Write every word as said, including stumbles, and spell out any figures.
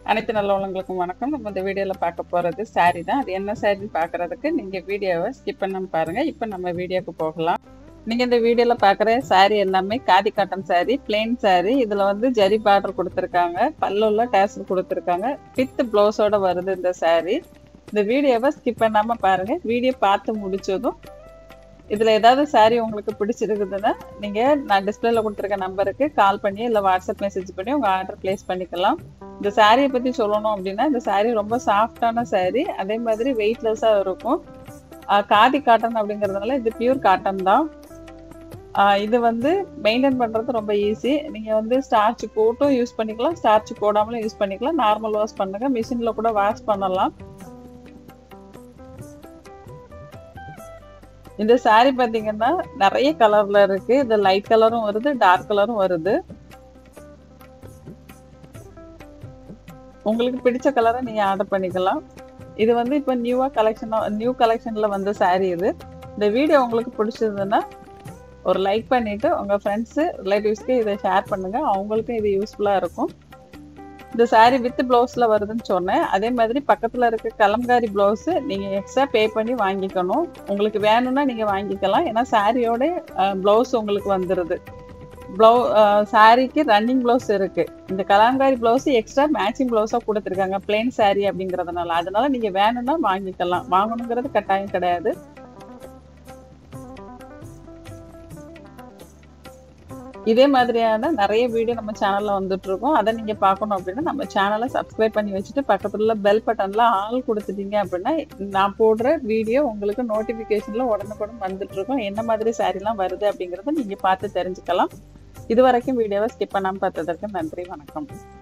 அனைத்து நல்லவங்களுக்கும் வணக்கம். நம்ம இந்த வீடியோல பார்க்க போறது சாரி தான். அது என்ன சாரின்னு பார்க்கறதுக்கு நீங்க வீடியோவை ஸ்கிப் பண்ணாம பாருங்க. இப்போ நம்ம வீடியோக்கு போகலாம். நீங்க இந்த வீடியோல பார்க்குற சாரி எல்லாமே காதி காட்டன் சாரி, பிளெயின் சாரி. இதுல வந்து ஜரி பார்டர் கொடுத்துருக்காங்க, பல்லுல டேசல் கொடுத்துருக்காங்க, வித் ப்ளவுஸோட வருது இந்த சாரி. இந்த வீடியோவை ஸ்கிப் பண்ணாம பாருங்க. வீடியோ பார்த்து முடிச்சதும் இதுல ஏதாவது சாரி உங்களுக்கு பிடிச்சிருக்குதுன்னா நீங்க நான் டிஸ்பிளேல கொடுத்துருக்க நம்பருக்கு கால் பண்ணி இல்லை வாட்ஸ்அப் மெசேஜ் பண்ணி உங்க ஆர்டர் பிளேஸ் பண்ணிக்கலாம். இந்த சாரியை பத்தி சொல்லணும் அப்படின்னா, இந்த சாரி ரொம்ப சாஃப்டான சாரி, அதே மாதிரி வெயிட்லெஸ்ஸா இருக்கும். காதி காட்டன் அப்படிங்கிறதுனால இது பியூர் காட்டன் தான். இது வந்து மெயின்டைன் பண்றது ரொம்ப ஈஸி. நீங்க வந்து ஸ்டார்ச் போட்டும் யூஸ் பண்ணிக்கலாம், ஸ்டார்ச் போடாமலும் யூஸ் பண்ணிக்கலாம். நார்மல் வாஷ் பண்ணுங்க, மிஷின்ல கூட வாஷ் பண்ணலாம். இந்த சாரி பாத்தீங்கன்னா நிறைய கலர்ல இருக்கு. இது லைட் கலரும் வருது, டார்க் கலரும் வருது. உங்களுக்கு பிடிச்ச கலரை நீங்க ஆர்டர் பண்ணிக்கலாம். இது வந்து இப்ப நியூவா கலெக்ஷன் நியூ கலெக்ஷன்ல வந்த சாரி இது. இந்த வீடியோ உங்களுக்கு பிடிச்சதுன்னா ஒரு லைக் பண்ணிட்டு உங்க ஃப்ரெண்ட்ஸ் ரிலேட்டிவ்ஸ்க்கு இதை ஷேர் பண்ணுங்க. அவங்களுக்கும் இது யூஸ்ஃபுல்லா இருக்கும். இந்த சாரி வித் பிளவுஸ்ல வருதுன்னு சொன்னேன். அதே மாதிரி பக்கத்துல இருக்க கலம்காரி பிளவுஸ் நீங்க எக்ஸ்ட்ரா பே பண்ணி வாங்கிக்கணும். உங்களுக்கு வேணும்னா நீங்க வாங்கிக்கலாம். ஏன்னா சாரியோட பிளவுஸ் உங்களுக்கு வந்துருது. பிளவு சாரிக்கு ரன்னிங் பிளவுஸ் இருக்கு. இந்த கலம்காரி பிளவுஸ் எக்ஸ்ட்ரா மேட்சிங் பிளவுஸா கொடுத்துருக்காங்க, பிளெயின் சாரி அப்படிங்கறதுனால. அதனால நீங்க வேணும்னா வாங்கிக்கலாம், வாங்கணுங்கிறது கட்டாயம் கிடையாது. இதே மாதிரியான நிறைய வீடியோ நம்ம சேனல்ல வந்துட்டு இருக்கோம். அதை நீங்க பார்க்கணும் அப்படின்னா நம்ம சேனலை சப்ஸ்கிரைப் பண்ணி வச்சுட்டு பக்கத்துல பெல் பட்டன்ல ஆல் கொடுத்துட்டீங்க அப்படின்னா நான் போடுற வீடியோ உங்களுக்கு நோட்டிபிகேஷன்ல உடனுக்குடன் வந்துட்டு இருக்கும். என்ன மாதிரி சாரி எல்லாம் வருது அப்படிங்கறத நீங்க பார்த்து தெரிஞ்சுக்கலாம். இது வரைக்கும் வீடியோவை ஸ்கிப் பண்ணாம பார்த்ததற்கு நன்றி, வணக்கம்.